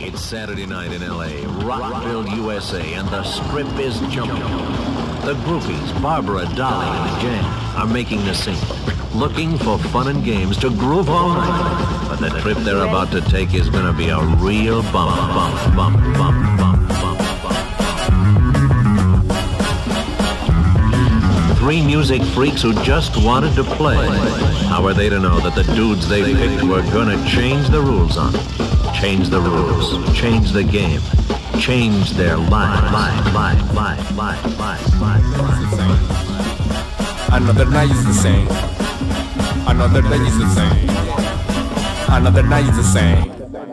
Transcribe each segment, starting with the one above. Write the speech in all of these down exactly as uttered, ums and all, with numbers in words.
It's Saturday night in L A, Rockville, U S A, and the strip is jumping. The groupies, Barbara, Dolly, and the Jam, are making the scene, looking for fun and games to groove all night. But the trip they're about to take is gonna be a real bump, bump, bump, bump, bump, bump, bump. Three music freaks who just wanted to play. How are they to know that the dudes they picked were gonna change the rules on them? Change the rules, change the game, change their life, life, life, life, life, life, life, life. Another night is the same. Another day is the same. Another night is the same.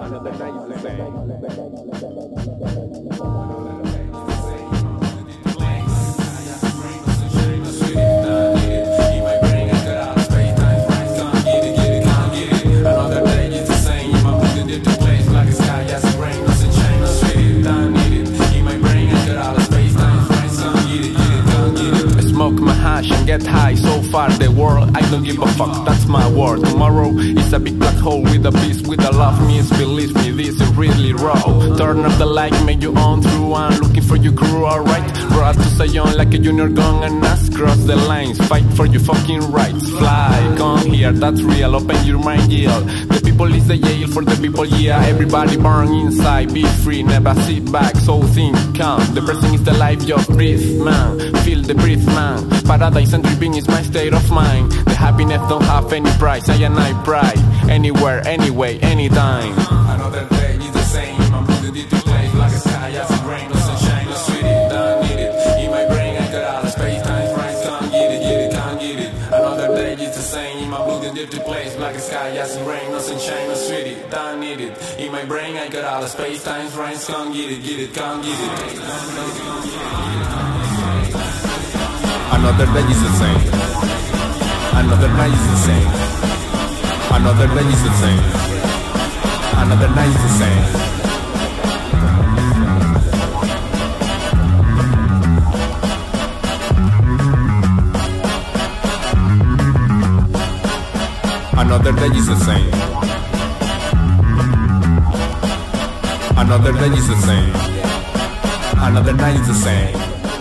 And get high, so far the world, I don't give a fuck, that's my word. Tomorrow is a big black hole with a beast, with a love means, believe me, this is really raw. Turn up the light, make you on through, I'm looking for your crew, alright. Brought to Zion like a junior gun and us cross the lines, fight for your fucking rights. Fly, come here, that's real, open your mind, yeah. The people is the jail for the people, yeah. Everybody burn inside, be free, never sit back, so think, come. The present is the life, just breathe, man. Feel the breath, man. Paradise and dreaming is my state of mind. The happiness don't have any price, I and I pride. Anywhere, anyway, anytime. Another day is the same, I'm moving to place like a sky, I see rain, no sunshine, no sweetie, don't need it. In my brain I got all the space, time, friends, come get it, get it, come get it. Another day is the same, I'm moving to place like a sky, I see rain, no sunshine, no sweetie, don't need it. In my brain I got all the space, time, friends, come get it, get it, come get it. Another day is the same. Another night is the same. Another day is the same. Another night is the same. Another day is the same. Another day is the same. Another night is the same.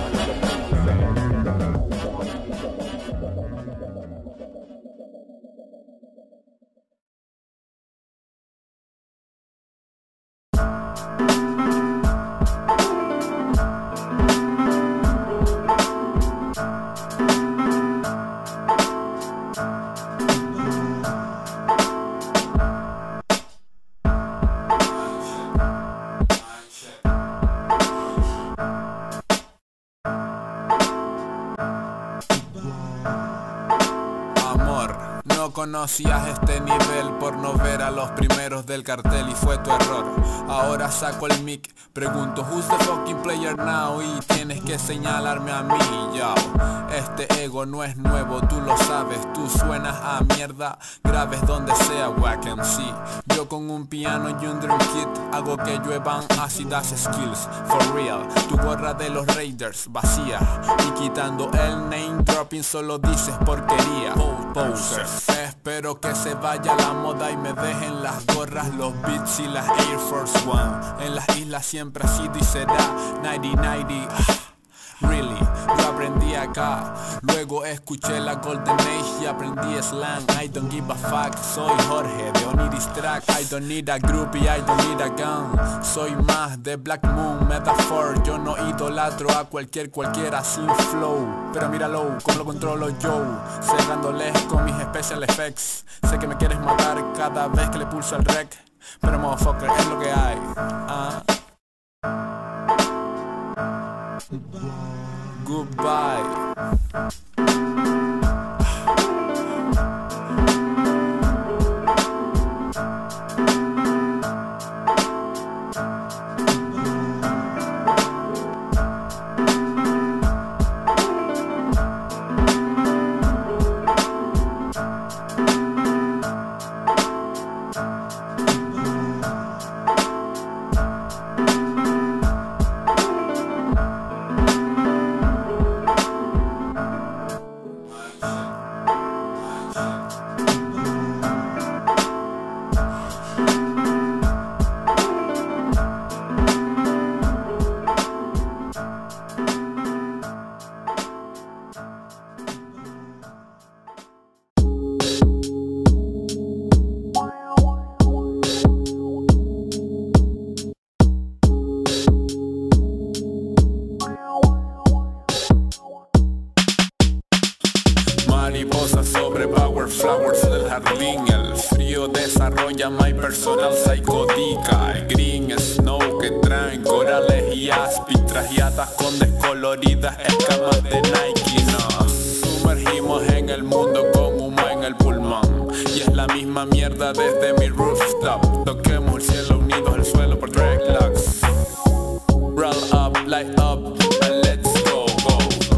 Conocías este nivel por no ver a los primeros del cartel y fue tu error. Ahora saco el mic, pregunto who's the fucking player now y tienes que señalarme a mí, yo. Este ego no es nuevo, tú lo sabes, tú suenas a mierda, graves donde sea, wack M C. Yo con un piano y un drum kit hago que lluevan ácidas skills, for real. Tu gorra de los Raiders vacía y quitando el name dropping solo dices porquería. Posers. Espero que se vaya la moda y me dejen las gorras, los beats y las Air Force One. En las islas siempre ha sido y será noventa noventa. Really, yo aprendí acá, luego escuché la Golden Age y aprendí slang. I don't give a fuck, soy Jorge de Oniris Track. I don't need a groupie, I don't need a gun. Soy más de Black Moon, Metaphor. Yo no idolatro a cualquier cualquiera sin flow, pero míralo, como lo controlo yo, cerrándoles con mis special effects. Sé que me quieres matar cada vez que le pulso el rec, pero motherfucker, es lo que hay. uh. Goodbye. mariposas sobre power flowers del jardín. El frío desarrolla my personal psicodica. El green snow que traen corales y aspis, trajeadas con descoloridas escamas de Nike. No, sumergimos en el mundo con humo en el pulmón, y es la misma mierda desde mi rooftop. Toquemos el cielo unidos al suelo por dreadlocks. Roll up, light up, and let's go, go.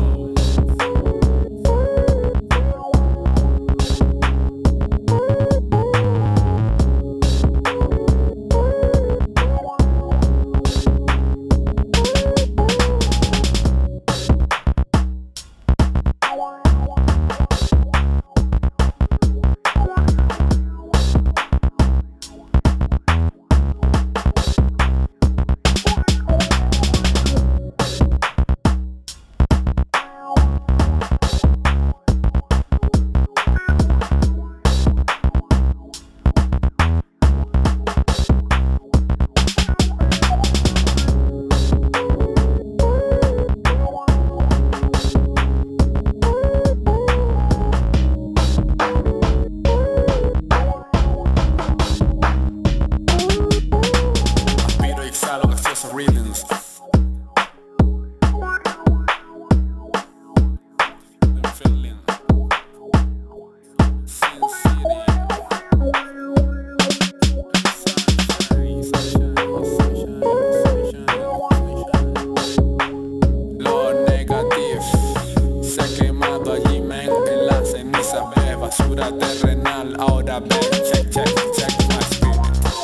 Basura terrenal, ahora ven, check, check, check my spirit.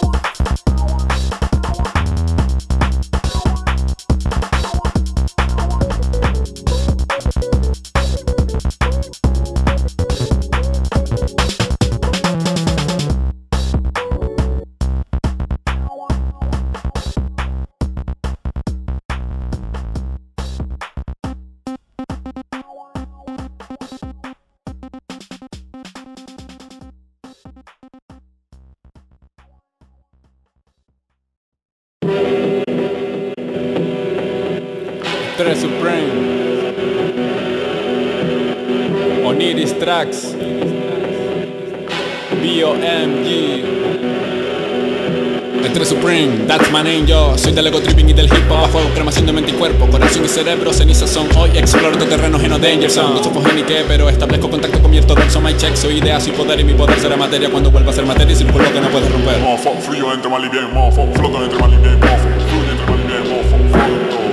Tres Supreme, Oniris Tracks, B O M G. Tres Supreme, that's my name, yo soy del ego tripping y del hip hop. Fuego, cremación de mente y cuerpo, corazón y cerebro, cenizas son. Hoy exploro todo terreno lleno de danger zone. No sufo ni qué, pero establezco contacto con mi ortodoxo. My check, soy idea, soy poder, y mi poder será materia cuando vuelva a ser materia y circulo que no puedes romper. Mofo, frío entre mal y bien, mofo, floto entre mal y bien, mofo, fluye entre mal y bien, mofo, floto.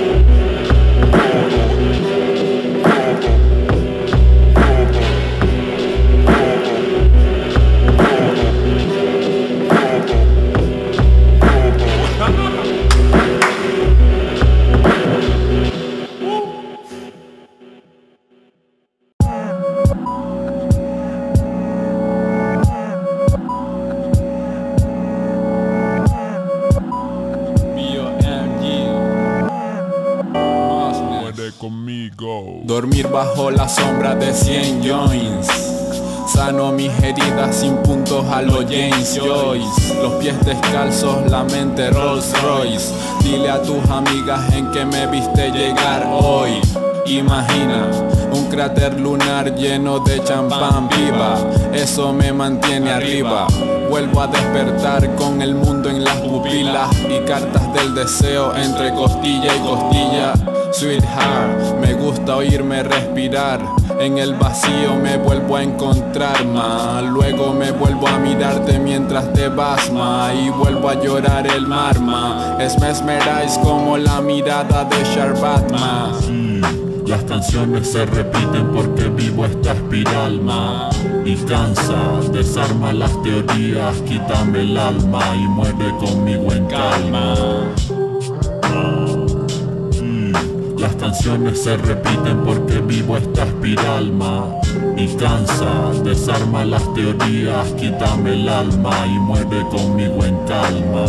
Conmigo. Dormir bajo la sombra de cien joints. Sano mis heridas sin puntos a lo James Joyce. Los pies descalzos, la mente Rolls Royce. Dile a tus amigas en que me viste llegar hoy. Imagina un cráter lunar lleno de champán viva. Eso me mantiene arriba. Vuelvo a despertar con el mundo en las pupilas y cartas del deseo entre costilla y costilla. Sweetheart, me gusta oírme respirar. En el vacío me vuelvo a encontrar, ma. Luego me vuelvo a mirarte mientras te vas, ma. Y vuelvo a llorar el mar, ma. Es mesmerize como la mirada de Sharbat, ma. Sí, las canciones se repiten porque vivo esta espiral, ma. Y cansa, desarma las teorías, quítame el alma y muere conmigo en calma. Las canciones se repiten porque vivo esta espiral, ma. Y cansa, desarma las teorías, quítame el alma y muere conmigo en calma.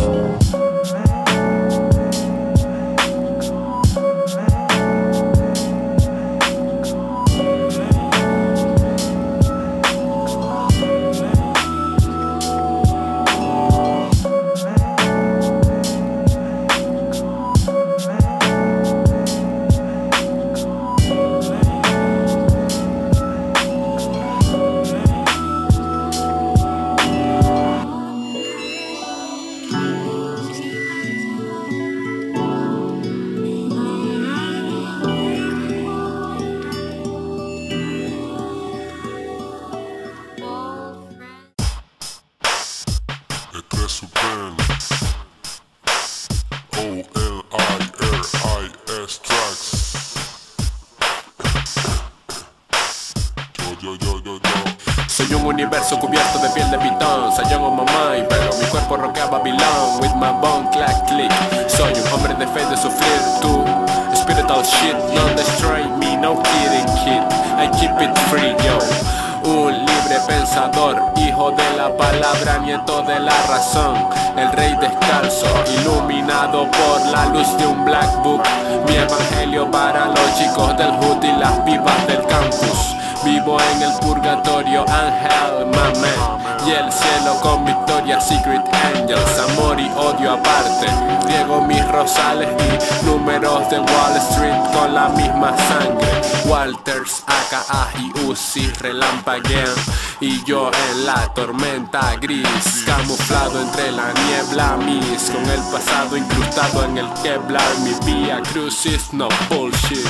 Soy un universo cubierto de piel de pitón. Sayón on my mind, pero mi cuerpo roquea Babylon. With my bone clack click. Soy un hombre de fe de sufrir. Tú, spiritual shit, don't destroy me, no kidding kid. I keep it free, yo. Un libre pensador, hijo de la palabra, nieto de la razón. El rey descalzo, iluminado por la luz de un black book. Mi evangelio para los chicos del hood y las pibas del campus. Vivo en el purgatorio, Ángel, my man. Y el cielo con victoria, Secret Angels. Amor y odio aparte. Riego mis rosales y números de Wall Street con la misma sangre. Walters, A K A y Uzi relampaguean. Y yo en la tormenta gris, camuflado entre la niebla mis. Con el pasado incrustado en el Kevlar. Mi vía crucis, no bullshit.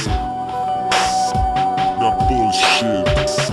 No bullshit.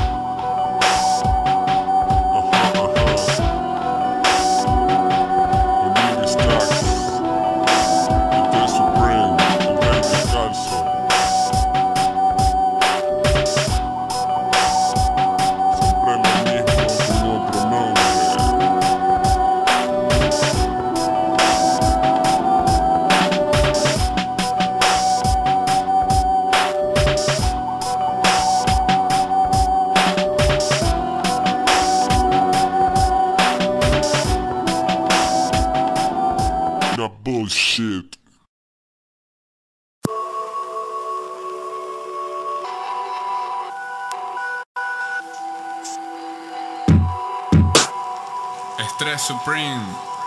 Bullshit. Estrés Supreme.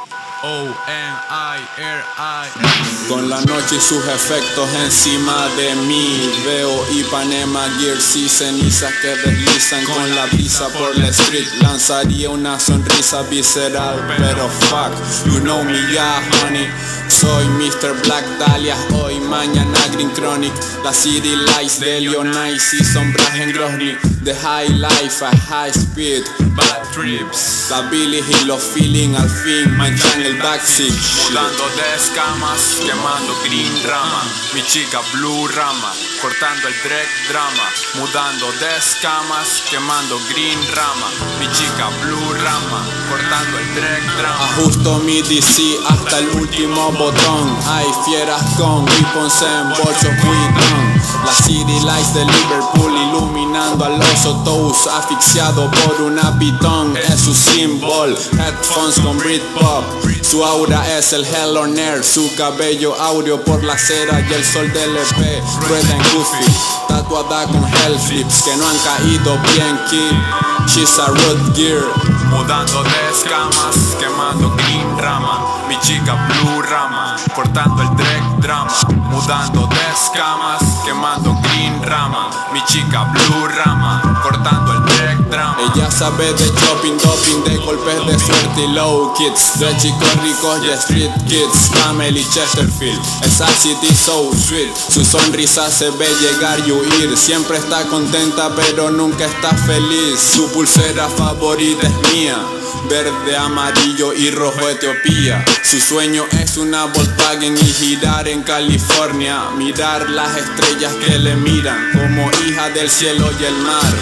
O N I R I. Con la noche y sus efectos encima de mí. Veo Ipanema, Gears y cenizas que deslizan con la brisa por la street. Lanzaría una sonrisa visceral, pero fuck, you know me, yeah, honey. Soy mister Black Dahlia, hoy, mañana Green Chronic. La City Lights de Leonice y sombras en Grozny. The high life at high speed. Bad trips. La Billy y los feeling al fin manchan el backseat. Mudando de escamas, quemando green rama. Mi chica blue rama, cortando el dread drama. Mudando de escamas, quemando green rama. Mi chica blue rama, cortando el dread drama. Ajusto mi D C hasta el último botón. Hay fieras con weapons en bolsos Vuitton. La City Lights de Liverpool iluminando al oso Toast, asfixiado por una pitón. Es su símbolo, headphones con Britpop. Su aura es el Hell on Air. Su cabello áureo por la cera y el sol del E P. Rueda en Goofy, tatuada con hell flips que no han caído bien, kid. She's a root gear. Mudando de escamas, quemando green rama. Mi chica blue rama, cortando el dread drama. Mudando de escamas, quemando green rama. Mi chica blue rama, cortando el dread drama. Ella sabe de shopping, doping, de golpes de suerte y low kids. De chicos ricos y street kids, Camel y Chesterfield. Esa city so sweet, su sonrisa se ve llegar y huir. Siempre está contenta pero nunca está feliz. Su pulsera favorita es mía, verde, amarillo y rojo Etiopía. Su sueño es una Volkswagen y girar en California. Mirar las estrellas que le miran como hija del cielo y el mar.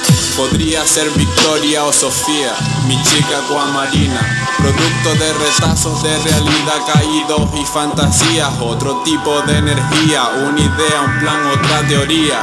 Podría ser Victoria o Sofía, mi chica acuamarina. Producto de retazos de realidad caídos y fantasías. Otro tipo de energía, una idea, un plan, otra teoría.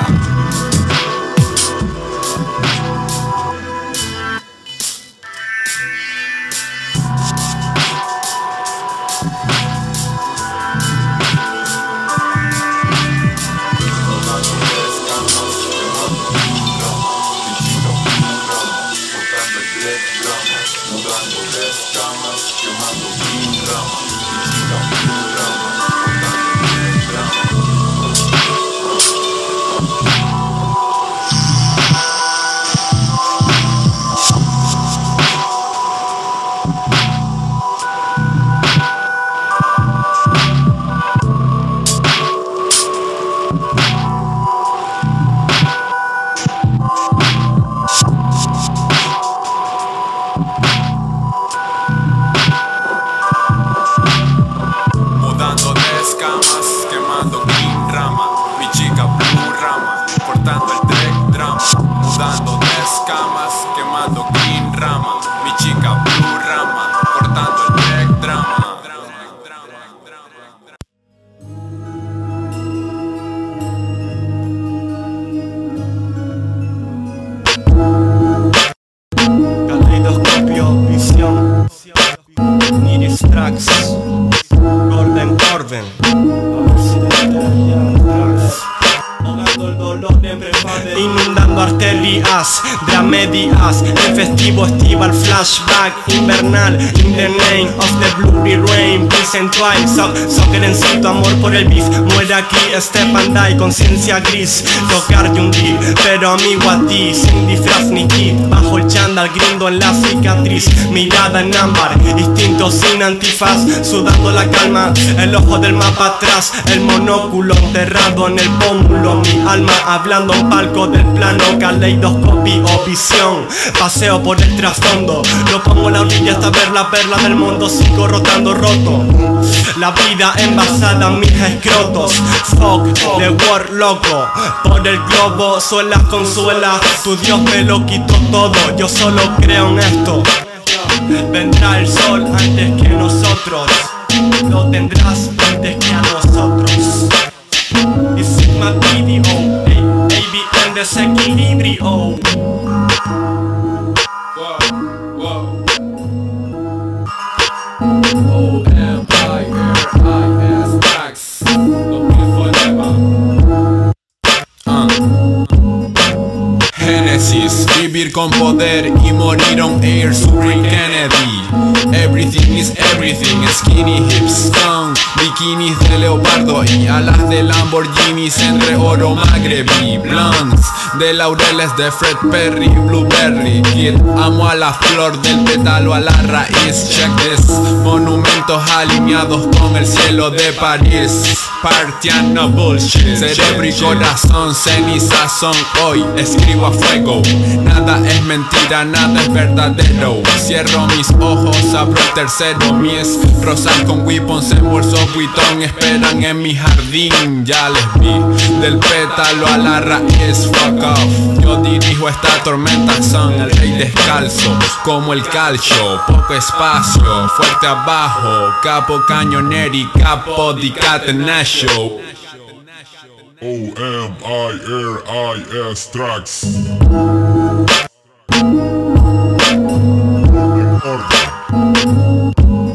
Cortando el dread drama, mudando de escamas, quemando green mi chica Blue Rama, cortando el tech drama. Caleidoscopio, visión, Iris Tracks, Golden Orden. Ahogando el dolor en prefade, inundando arterias de a medias. El festivo estival, flashback invernal. In the name of the blurry rain, peace and twine. So, so querencito, amor por el beef. Muere aquí Step and Die, conciencia gris. Tocar y hundir, pero amigo a ti, sin disfraz ni kit. Bajo el chándal, grindo en la cicatriz. Mirada en ámbar, instinto sin antifaz. Sudando la calma, el ojo del mapa atrás. El monóculo enterrado en el pómulo. Mi alma hablando en palco del plano. Caleidoscopio o visión, paseo por el trasfondo. Lo pongo en la orilla hasta ver la perla del mundo. Sigo rotando roto, la vida envasada en mis escrotos. Fuck the world loco, por el globo suela consuela. Tu Dios me lo quitó todo, yo solo creo en esto. Vendrá el sol antes que nosotros, lo tendrás antes que a nosotros. Y Sigma Video, A B en desequilibrio. O M I R I S Tracks, lo mismo forever. uh. Genesis, vivir con poder y morir on air, Supreme Kennedy. Everything is everything, skinny hips, stone, bikinis de leopardo y alas de Lamborghinis entre oro magrebí. Blondes de laureles de Fred Perry, Blueberry Kid. Amo a la flor del pétalo a la raíz. Check this, monumentos alineados con el cielo de París. Partiano bullshit, cerebro y corazón, ceniza son hoy. Escribo a fuego, nada es mentira, nada es verdadero. Cierro mis ojos, abro el tercero. Mis rosas con weapons en bolsos buitón esperan en mi jardín. Ya les vi, del pétalo a la raíz, fuck off. Yo dirijo esta tormenta, son el rey descalzo, como el calcio. Poco espacio, fuerte abajo, capo cañoneri, capo di catenaccio. O M I R I S Tracks. Orden.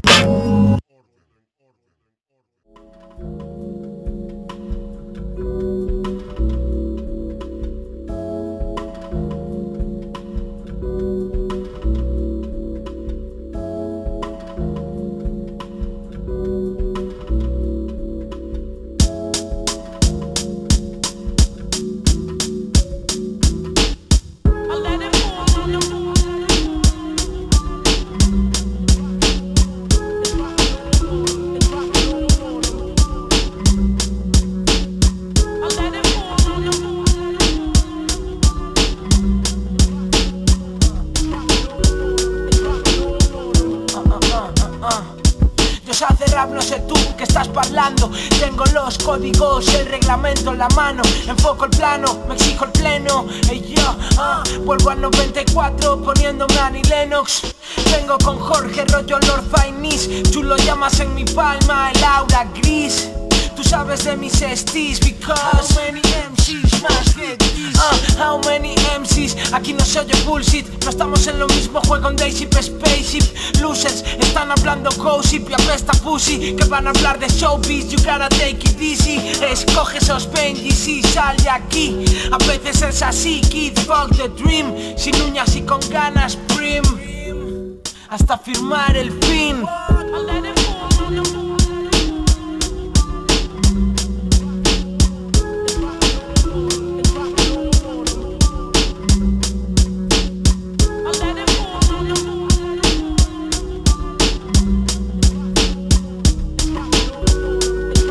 No sé tú que estás parlando. Tengo los códigos, el reglamento en la mano. Enfoco el plano, me exijo el pleno. Ey yo, uh, vuelvo al noventa y cuatro poniéndome a Annie Lennox. Vengo con Jorge, rollo Lord Finesse. Tú lo llamas en mi palma el aura gris. Tú sabes de mis estis, because how many M Cs más que this? Uh, how many M Cs? Aquí no se oye bullshit. No estamos en lo mismo juego en Dayship, Spaceship. Losers están hablando gossip y apesta pussy. Que van a hablar de showbiz, you gotta take it easy. Escoge esos Benjis y sal de aquí. A veces es así, kid, fuck the dream. Sin uñas y con ganas, prim, hasta firmar el fin.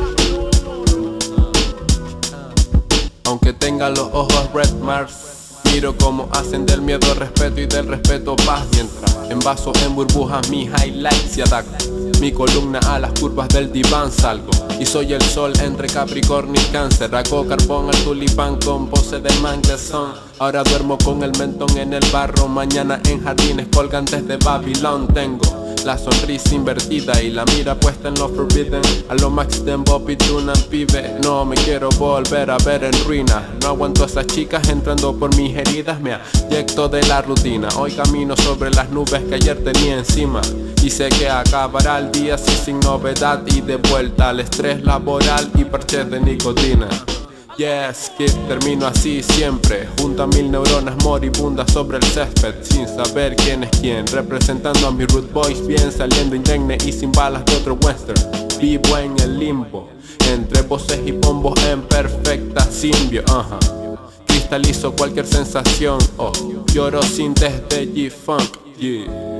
Aunque tenga los ojos red mars, mi Miro cómo hacen del miedo respeto y del respeto paz, mientras envaso en burbujas mis highlights y ataco mi columna a las curvas del diván salgo. Y soy el sol entre Capricornio y Cáncer. Hago carbón al tulipán con pose de manglesón. Ahora duermo con el mentón en el barro. Mañana en jardines colgantes de Babilón. Tengo la sonrisa invertida y la mira puesta en lo forbidden. A lo Max Dembo Pitunan pibe. No me quiero volver a ver en ruina. No aguanto a esas chicas entrando por mis heridas. Me ayecto de la rutina. Hoy camino sobre las nubes que ayer tenía encima. Y sé que acabará el día así sin novedad. Y de vuelta al estrés laboral y parches de nicotina. Yes, kid, termino así siempre. Junto a mil neuronas moribundas sobre el césped, sin saber quién es quién. Representando a mis root boys bien, saliendo indemne y sin balas de otro western. Vivo en el limbo, entre voces y bombos en perfecta simbio. uh-huh. Cristalizo cualquier sensación, oh, lloro sin desde G-Funk, yeah.